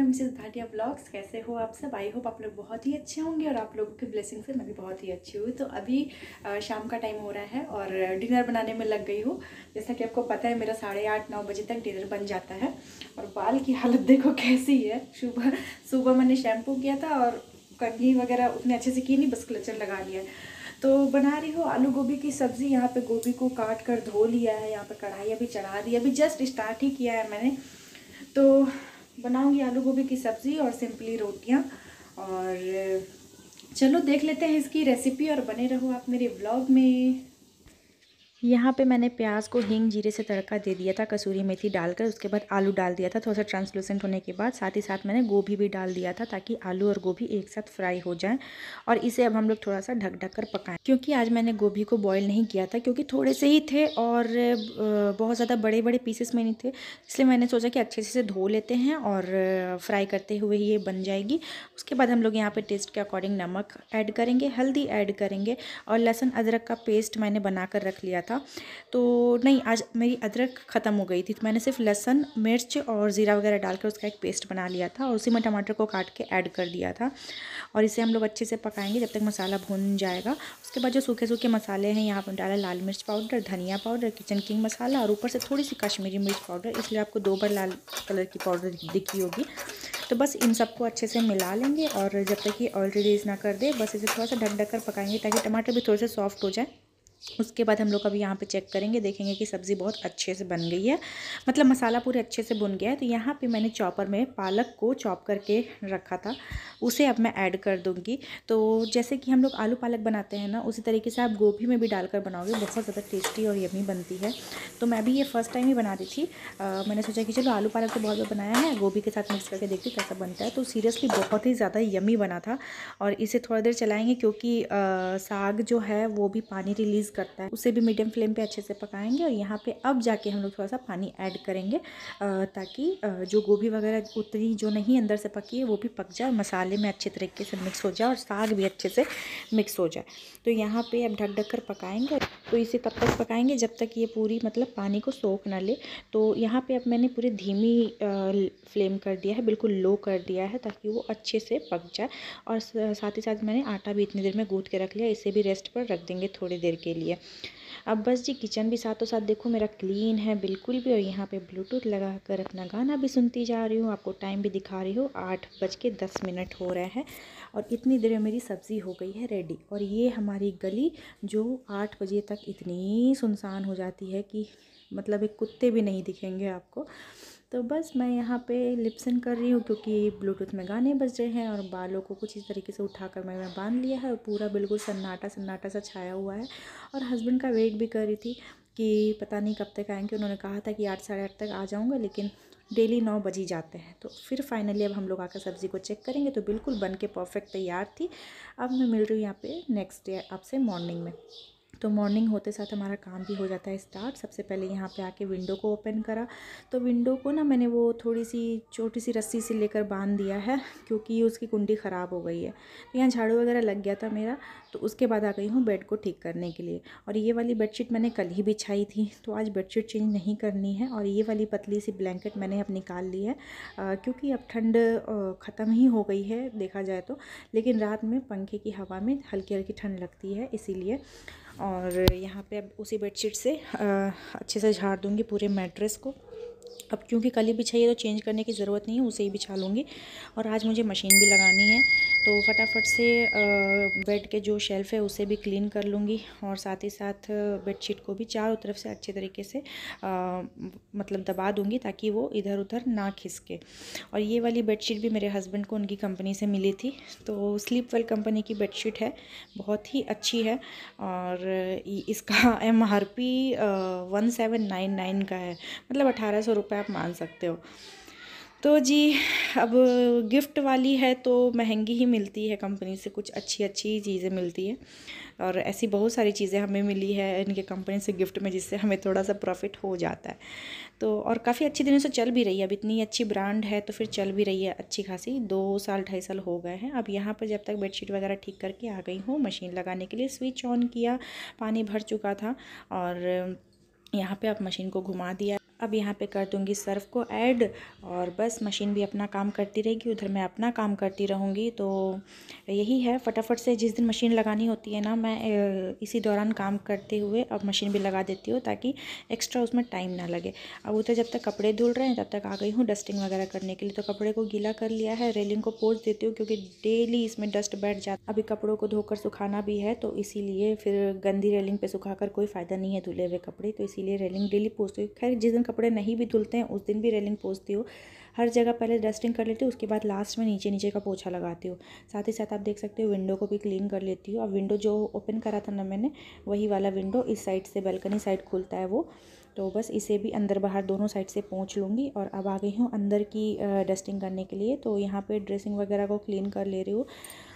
Mrs Bhatia blogs. कैसे हो आप सब? आई होप आप लोग बहुत ही अच्छे होंगे और आप लोगों के ब्लेसिंग से मैं भी बहुत ही अच्छी हुई। तो अभी शाम का टाइम हो रहा है और डिनर बनाने में लग गई हूँ। जैसा कि आपको पता है मेरा 8:30-9 बजे तक डिनर बन जाता है। और बाल की हालत देखो कैसी है। सुबह सुबह मैंने शैम्पू किया था और कंघी वगैरह उतने अच्छे से की नहीं, बस क्लचर लगा लिया। तो बना रही हूँ आलू गोभी की सब्ज़ी। यहाँ पे गोभी को काट कर धो लिया है, यहाँ पे कढ़ाई अभी चढ़ा दी, अभी जस्ट स्टार्ट ही किया है मैंने। तो बनाऊंगी आलू गोभी की सब्ज़ी और सिंपली रोटियां। और चलो देख लेते हैं इसकी रेसिपी और बने रहो आप मेरे व्लॉग में। यहाँ पे मैंने प्याज को हींग जीरे से तड़का दे दिया था, कसूरी मेथी डालकर। उसके बाद आलू डाल दिया था थोड़ा सा ट्रांसलूसेंट होने के बाद। साथ ही साथ मैंने गोभी भी डाल दिया था ताकि आलू और गोभी एक साथ फ्राई हो जाए। और इसे अब हम लोग थोड़ा सा ढक ढक कर पकाएं, क्योंकि आज मैंने गोभी को बॉईल नहीं किया था, क्योंकि थोड़े से ही थे और बहुत ज़्यादा बड़े बड़े पीसेस में नहीं थे। इसलिए मैंने सोचा कि अच्छे से धो लेते हैं और फ्राई करते हुए ही ये बन जाएगी। उसके बाद हम लोग यहाँ पे टेस्ट के अकॉर्डिंग नमक ऐड करेंगे, हल्दी ऐड करेंगे और लहसुन अदरक का पेस्ट मैंने बना कर रख लिया था। तो नहीं, आज मेरी अदरक ख़त्म हो गई थी, तो मैंने सिर्फ लहसुन मिर्च और ज़ीरा वगैरह डालकर उसका एक पेस्ट बना लिया था और उसी में टमाटर को काट के ऐड कर दिया था। और इसे हम लोग अच्छे से पकाएंगे जब तक मसाला भून जाएगा। उसके बाद जो सूखे सूखे मसाले हैं, यहाँ पर डाला लाल मिर्च पाउडर, धनिया पाउडर, किचन किंग मसाला और ऊपर से थोड़ी सी कश्मीरी मिर्च पाउडर, इसलिए आपको 2 बार लाल कलर की पाउडर दिखी होगी। तो बस इन सबको अच्छे से मिला लेंगे और जब तक ये ऑयल रिलीज़ ना कर दे, बस इसे थोड़ा सा ढक ढक कर पकाएंगे ताकि टमाटर भी थोड़े से सॉफ्ट हो जाए। उसके बाद हम लोग अभी यहाँ पे चेक करेंगे, देखेंगे कि सब्ज़ी बहुत अच्छे से बन गई है, मतलब मसाला पूरे अच्छे से भुन गया है। तो यहाँ पे मैंने चॉपर में पालक को चॉप करके रखा था, उसे अब मैं ऐड कर दूँगी। तो जैसे कि हम लोग आलू पालक बनाते हैं ना, उसी तरीके से आप गोभी में भी डालकर बनाओगे, बहुत ज़्यादा टेस्टी और यमी बनती है। तो मैं भी ये फ़र्स्ट टाइम ही बना रही थी। मैंने सोचा कि चलो आलू पालक तो बहुत बार बनाया है, गोभी के साथ मिक्स करके देखती कैसा बनता है। तो सीरियसली बहुत ही ज़्यादा यमी बना था। और इसे थोड़ा देर चलाएँगे, क्योंकि साग जो है वो भी पानी रिलीज़ करता है, उसे भी मीडियम फ्लेम पे अच्छे से पकाएंगे। और यहाँ पे अब जाके हम लोग थोड़ा सा पानी ऐड करेंगे ताकि जो गोभी वगैरह उतनी जो नहीं अंदर से पकी है वो भी पक जाए, मसाले में अच्छे तरीके से मिक्स हो जाए और साग भी अच्छे से मिक्स हो जाए। तो यहाँ पे अब ढक ढक कर पकाएंगे। तो इसे तब तक पकाएंगे जब तक ये पूरी मतलब पानी को सोख ना ले। तो यहाँ पे अब मैंने पूरी धीमी फ्लेम कर दिया है, बिल्कुल लो कर दिया है ताकि वो अच्छे से पक जाए। और साथ ही साथ मैंने आटा भी इतनी देर में गूँथ के रख लिया, इसे भी रेस्ट पर रख देंगे थोड़ी देर के लिए। अब बस जी, किचन भी साथों साथ देखो मेरा क्लीन है बिल्कुल भी। और यहाँ पे ब्लूटूथ लगा कर अपना गाना भी सुनती जा रही हूँ। आपको टाइम भी दिखा रही हूँ, 8:10 हो रहा है और इतनी देर में मेरी सब्ज़ी हो गई है रेडी। और ये हमारी गली जो 8 बजे तक इतनी सुनसान हो जाती है कि मतलब एक कुत्ते भी नहीं दिखेंगे आपको। तो बस मैं यहाँ पे लिपसिन कर रही हूँ, क्योंकि ब्लूटूथ में गाने बज रहे हैं और बालों को कुछ इस तरीके से उठाकर मैंने बांध लिया है और पूरा बिल्कुल सन्नाटा सन्नाटा सा छाया हुआ है। और हस्बैंड का वेट भी कर रही थी कि पता नहीं कब तक आएंगे। उन्होंने कहा था कि 8 साढ़े 8 तक आ जाऊँगा, लेकिन डेली 9 बज ही जाते हैं। तो फिर फाइनली अब हम लोग आकर सब्ज़ी को चेक करेंगे। तो बिल्कुल बन के परफेक्ट तैयार थी। अब मैं मिल रही हूँ यहाँ पे नेक्स्ट डे आपसे मॉर्निंग में। तो मॉर्निंग होते साथ हमारा काम भी हो जाता है स्टार्ट। सबसे पहले यहाँ पे आके विंडो को ओपन करा। तो विंडो को ना मैंने वो थोड़ी सी छोटी सी रस्सी से लेकर बांध दिया है, क्योंकि उसकी कुंडी ख़राब हो गई है। तो यहाँ झाड़ू वगैरह लग गया था मेरा। तो उसके बाद आ गई हूँ बेड को ठीक करने के लिए। और ये वाली बेडशीट मैंने कल ही बिछाई थी, तो आज बेडशीट चेंज नहीं करनी है। और ये वाली पतली सी ब्लैंकेट मैंने अब निकाल ली है, क्योंकि अब ठंड ख़त्म ही हो गई है देखा जाए तो। लेकिन रात में पंखे की हवा में हल्की हल्की ठंड लगती है, इसीलिए। और यहाँ पे अब उसी बेडशीट से अच्छे से झाड़ दूँगी पूरे मैट्रेस को। अब क्योंकि कल ही बिछाई है तो चेंज करने की ज़रूरत नहीं है, उसे ही बिछा लूँगी। और आज मुझे मशीन भी लगानी है, तो फटाफट से बेड के जो शेल्फ़ है उसे भी क्लीन कर लूँगी। और साथ ही साथ बेडशीट को भी चारों तरफ से अच्छे तरीके से मतलब दबा दूँगी ताकि वो इधर उधर ना खिसके। और ये वाली बेडशीट भी मेरे हस्बैंड को उनकी कंपनी से मिली थी। तो स्लीप वेल कंपनी की बेडशीट है, बहुत ही अच्छी है। और इसका MRP 1799 का है, मतलब 1800 रुपये आप मान सकते हो। तो जी, अब गिफ्ट वाली है तो महंगी ही मिलती है कंपनी से, कुछ अच्छी अच्छी चीज़ें मिलती है। और ऐसी बहुत सारी चीज़ें हमें मिली है इनके कंपनी से गिफ्ट में, जिससे हमें थोड़ा सा प्रॉफिट हो जाता है। तो और काफ़ी अच्छी दिनों से चल भी रही है। अब इतनी अच्छी ब्रांड है तो फिर चल भी रही है अच्छी खासी। 2 साल 2.5 साल हो गए हैं। अब यहाँ पर जब तक बेडशीट वगैरह ठीक करके आ गई हूँ मशीन लगाने के लिए, स्विच ऑन किया, पानी भर चुका था और यहाँ पे अब मशीन को घुमा दिया। अब यहाँ पे कर दूँगी सर्फ को ऐड और बस मशीन भी अपना काम करती रहेगी, उधर मैं अपना काम करती रहूँगी। तो यही है, फटाफट से जिस दिन मशीन लगानी होती है ना, मैं इसी दौरान काम करते हुए अब मशीन भी लगा देती हूँ ताकि एक्स्ट्रा उसमें टाइम ना लगे। अब उधर जब तक कपड़े धुल रहे हैं तब तक आ गई हूँ डस्टिंग वगैरह करने के लिए। तो कपड़े को गीला कर लिया है, रेलिंग को पोंछ देती हूँ क्योंकि डेली इसमें डस्ट बैठ जाता। अभी कपड़ों को धोकर सुखाना भी है तो इसीलिए फिर गंदी रेलिंग पे सुखाकर कोई फ़ायदा नहीं है धुले हुए कपड़े, तो इसीलिए रेलिंग डेली पोंछती हूँ। खैर जिस दिन कपड़े नहीं भी धुलते हैं उस दिन भी रेलिंग पोंछती हूँ। हर जगह पहले डस्टिंग कर लेती हूँ, उसके बाद लास्ट में नीचे नीचे का पोछा लगाती हूँ। साथ ही साथ आप देख सकते हो विंडो को भी क्लीन कर लेती हूँ। अब विंडो जो ओपन करा था ना मैंने, वही वाला विंडो इस साइड से बालकनी साइड खुलता है वो, तो बस इसे भी अंदर बाहर दोनों साइड से पोंछ लूँगी। और अब आ गई हूँ अंदर की डस्टिंग करने के लिए। तो यहाँ पे ड्रेसिंग वगैरह को क्लीन कर ले रही हूँ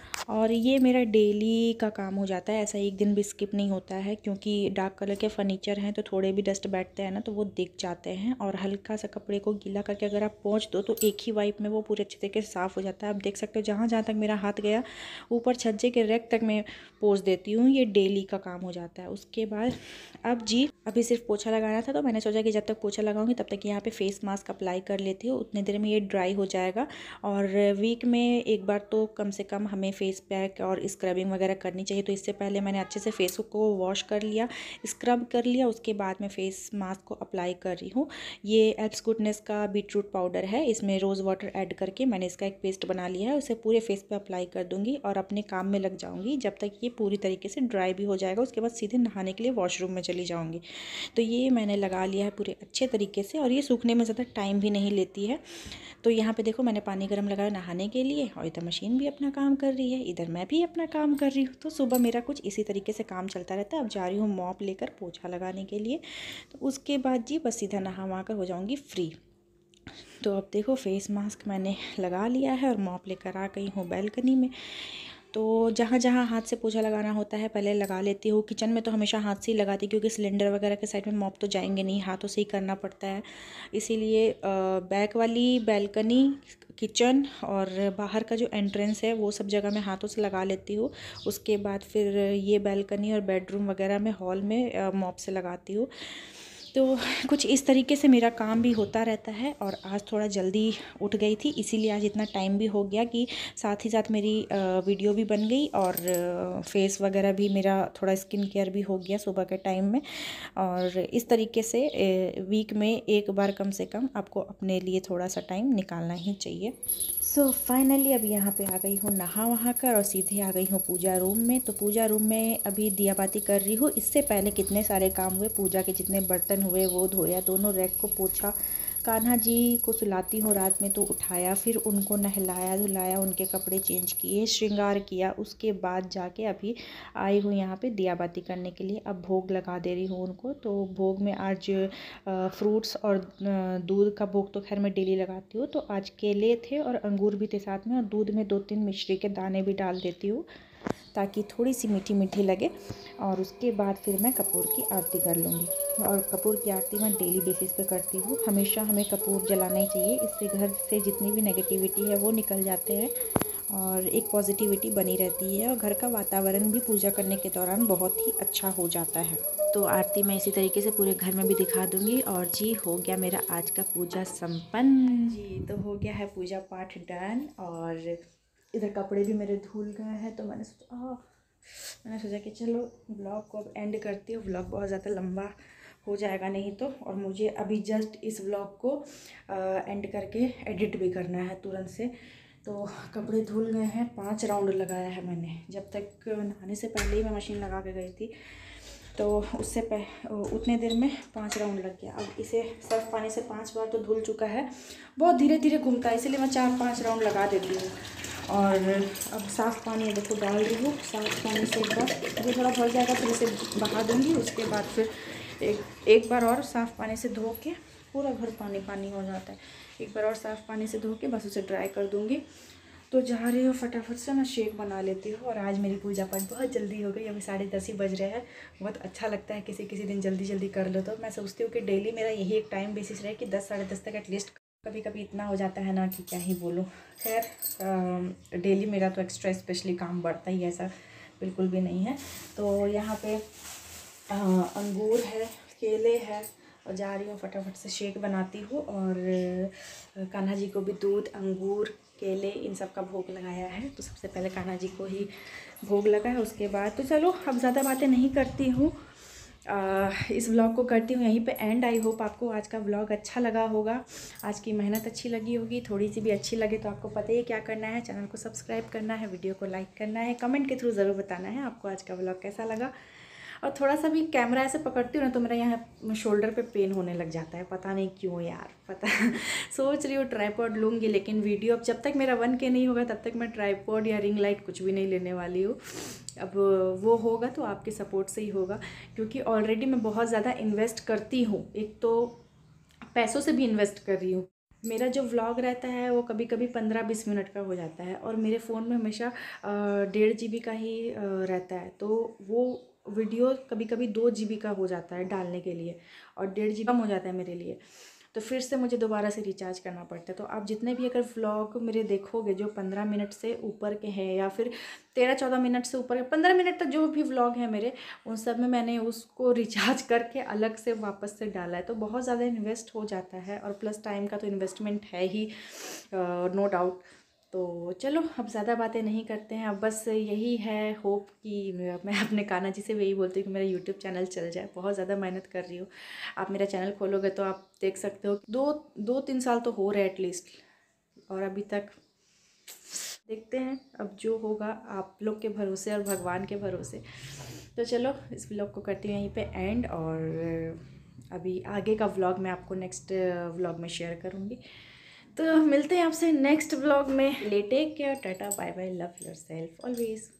और ये मेरा डेली का काम हो जाता है, ऐसा एक दिन भी स्किप नहीं होता है क्योंकि डार्क कलर के फर्नीचर हैं तो थोड़े भी डस्ट बैठते हैं ना तो वो दिख जाते हैं। और हल्का सा कपड़े को गीला करके अगर आप पोंछ दो तो एक ही वाइप में वो पूरे अच्छे तरीके से साफ़ हो जाता है। आप देख सकते हो जहाँ जहाँ तक मेरा हाथ गया ऊपर छज्जे के रैक तक मैं पोंछ देती हूँ, ये डेली का काम हो जाता है। उसके बाद अब जी अभी सिर्फ पोछा लगाना था तो मैंने सोचा कि जब तक पोछा लगाऊंगी तब तक यहाँ पे फेस मास्क अप्लाई कर लेती हूँ, उतने देर में ये ड्राई हो जाएगा। और वीक में एक बार तो कम से कम हमें फेस पैक और स्क्रबिंग वगैरह करनी चाहिए। तो इससे पहले मैंने अच्छे से फेस को वॉश कर लिया, स्क्रब कर लिया, उसके बाद मैं फेस मास्क को अप्लाई कर रही हूँ। ये एल्प्स गुडनेस का बीटरूट पाउडर है, इसमें रोज़ वाटर ऐड करके मैंने इसका एक पेस्ट बना लिया है, उसे पूरे फेस पे अप्लाई कर दूँगी और अपने काम में लग जाऊँगी जब तक ये पूरी तरीके से ड्राई भी हो जाएगा। उसके बाद सीधे नहाने के लिए वॉशरूम में चली जाऊँगी। तो ये मैंने लगा लिया है पूरे अच्छे तरीके से और ये सूखने में ज़्यादा टाइम भी नहीं लेती है। तो यहाँ पे देखो मैंने पानी गर्म लगाया नहाने के लिए और इधर मशीन भी अपना काम कर रही है, इधर मैं भी अपना काम कर रही हूँ। तो सुबह मेरा कुछ इसी तरीके से काम चलता रहता है। अब जा रही हूँ मॉप लेकर पोछा लगाने के लिए, तो उसके बाद जी बस सीधा नहा वहा कर हो जाऊँगी फ्री। तो अब देखो फेस मास्क मैंने लगा लिया है और मॉप लेकर आ गई हूँ बैल्कनी में। तो जहाँ जहाँ हाथ से पोछा लगाना होता है पहले लगा लेती हूँ। किचन में तो हमेशा हाथ से ही लगाती क्योंकि सिलेंडर वगैरह के साइड में मॉप तो जाएंगे नहीं, हाथों से ही करना पड़ता है। इसीलिए बैक वाली बैल्कनी, किचन और बाहर का जो एंट्रेंस है वो सब जगह मैं हाथों से लगा लेती हूँ। उसके बाद फिर ये बैल्कनी और बेडरूम वगैरह में हॉल में मॉप से लगाती हूँ। तो कुछ इस तरीके से मेरा काम भी होता रहता है। और आज थोड़ा जल्दी उठ गई थी इसीलिए आज इतना टाइम भी हो गया कि साथ ही साथ मेरी वीडियो भी बन गई और फेस वगैरह भी मेरा थोड़ा स्किन केयर भी हो गया सुबह के टाइम में। और इस तरीके से वीक में एक बार कम से कम आपको अपने लिए थोड़ा सा टाइम निकालना ही चाहिए। सो फाइनली अब यहाँ पे आ गई हूँ नहा वहा कर और सीधे आ गई हूँ पूजा रूम में। तो पूजा रूम में अभी दिया बाती कर रही हूँ। इससे पहले कितने सारे काम हुए, पूजा के जितने बर्तन हुए वो धोया, दोनों रैक को पोछा, कान्हा जी को सुलाती हूँ रात में तो उठाया, फिर उनको नहलाया धुलाया, उनके कपड़े चेंज किए, श्रृंगार किया, उसके बाद जाके अभी आई हूँ यहाँ पे दिया बाती करने के लिए। अब भोग लगा दे रही हूँ उनको। तो भोग में आज फ्रूट्स और दूध का भोग तो खैर मैं डेली लगाती हूँ। तो आज केले थे और अंगूर भी थे साथ में, और दूध में 2-3 मिश्री के दाने भी डाल देती हूँ ताकि थोड़ी सी मीठी मीठी लगे। और उसके बाद फिर मैं कपूर की आरती कर लूँगी। और कपूर की आरती मैं डेली बेसिस पे करती हूँ। हमेशा हमें कपूर जलाना ही चाहिए, इससे घर से जितनी भी नेगेटिविटी है वो निकल जाते हैं और एक पॉजिटिविटी बनी रहती है और घर का वातावरण भी पूजा करने के दौरान बहुत ही अच्छा हो जाता है। तो आरती मैं इसी तरीके से पूरे घर में भी दिखा दूँगी। और जी हो गया मेरा आज का पूजा संपन्न जी। तो हो गया है पूजा पाठ डन। और इधर कपड़े भी मेरे धुल गए हैं तो मैंने सोचा कि चलो व्लॉग को अब एंड करती हूँ। व्लॉग बहुत ज़्यादा लंबा हो जाएगा नहीं तो, और मुझे अभी जस्ट इस व्लॉग को एंड करके एडिट भी करना है तुरंत से। तो कपड़े धुल गए हैं, 5 राउंड लगाया है मैंने। जब तक नहाने से पहले ही मैं मशीन लगा के गई थी तो उससे उतने देर में 5 राउंड लग गया। अब इसे सर्फ पानी से 5 बार तो धुल चुका है, बहुत धीरे धीरे घूमता है इसलिए मैं 4-5 राउंड लगा देती हूँ। और अब साफ़ पानी देखो डाल रही हूँ, साफ़ पानी से एक बार ये थोड़ा भर जाएगा फिर इसे बहा दूँगी। उसके बाद फिर एक बार और साफ़ पानी से धो के, पूरा घर पानी पानी हो जाता है, एक बार और साफ़ पानी से धो के बस उसे ड्राई कर दूँगी। तो जा रही हूँ फटाफट से मैं शेक बना लेती हूँ। और आज मेरी पूजा पाठ बहुत जल्दी हो गई, अभी 10:30 ही बज रहे हैं। बहुत अच्छा लगता है किसी किसी दिन जल्दी जल्दी कर लो। तो मैं सोचती हूँ कि डेली मेरा यही एक टाइम बेसिस रहे कि 10-10:30 तक एटलीस्ट। कभी कभी इतना हो जाता है ना कि क्या ही बोलूँ। खैर डेली मेरा तो एक्स्ट्रा स्पेशली काम बढ़ता ही, ऐसा बिल्कुल भी नहीं है। तो यहाँ पे अंगूर है, केले है और जा रही हूँ फटाफट से शेक बनाती हूँ। और कान्हा जी को भी दूध, अंगूर, केले इन सब का भोग लगाया है। तो सबसे पहले कान्हा जी को ही भोग लगा है, उसके बाद तो चलो अब ज़्यादा बातें नहीं करती हूँ। इस व्लॉग को करती हूँ यहीं पे एंड। आई होप आपको आज का व्लॉग अच्छा लगा होगा, आज की मेहनत अच्छी लगी होगी। थोड़ी सी भी अच्छी लगे तो आपको पता ही क्या करना है, चैनल को सब्सक्राइब करना है, वीडियो को लाइक करना है, कमेंट के थ्रू ज़रूर बताना है आपको आज का व्लॉग कैसा लगा। और थोड़ा सा भी कैमरा ऐसे पकड़ती हूँ ना तो मेरा यहाँ शोल्डर पे पेन होने लग जाता है, पता नहीं क्यों यार, पता सोच रही हूँ ट्राइपॉड लूँगी, लेकिन वीडियो अब जब तक मेरा 1K नहीं होगा तब तक मैं ट्राइपॉड या रिंग लाइट कुछ भी नहीं लेने वाली हूँ। अब वो होगा तो आपके सपोर्ट से ही होगा, क्योंकि ऑलरेडी मैं बहुत ज़्यादा इन्वेस्ट करती हूँ, एक तो पैसों से भी इन्वेस्ट कर रही हूँ। मेरा जो व्लॉग रहता है वो कभी कभी 15-20 मिनट का हो जाता है, और मेरे फ़ोन में हमेशा 1.5 GB का ही रहता है, तो वो वीडियो कभी कभी 2 GB का हो जाता है डालने के लिए, और 1.5 GB कम हो जाता है मेरे लिए, तो फिर से मुझे दोबारा से रिचार्ज करना पड़ता है। तो आप जितने भी अगर व्लॉग मेरे देखोगे जो 15 मिनट से ऊपर के हैं, या फिर 13-14 मिनट से ऊपर, 15 मिनट तक जो भी व्लॉग है मेरे, उन सब में मैंने उसको रिचार्ज करके अलग से वापस से डाला है। तो बहुत ज़्यादा इन्वेस्ट हो जाता है, और प्लस टाइम का तो इन्वेस्टमेंट है ही, नो डाउट। तो चलो अब ज़्यादा बातें नहीं करते हैं, अब बस यही है होप कि मैं अपने कान्हा जी से यही बोलती हूँ कि मेरा यूट्यूब चैनल चल जाए। बहुत ज़्यादा मेहनत कर रही हूँ, आप मेरा चैनल खोलोगे तो आप देख सकते हो 2-3 साल तो हो रहे एटलीस्ट, और अभी तक देखते हैं अब जो होगा आप लोग के भरोसे और भगवान के भरोसे। तो चलो इस व्लॉग को करती हूँ यहीं पे एंड, और अभी आगे का व्लॉग मैं आपको नेक्स्ट व्लॉग में शेयर करूँगी। तो मिलते हैं आपसे नेक्स्ट व्लॉग में। Take care, tata, bye bye, love yourself always.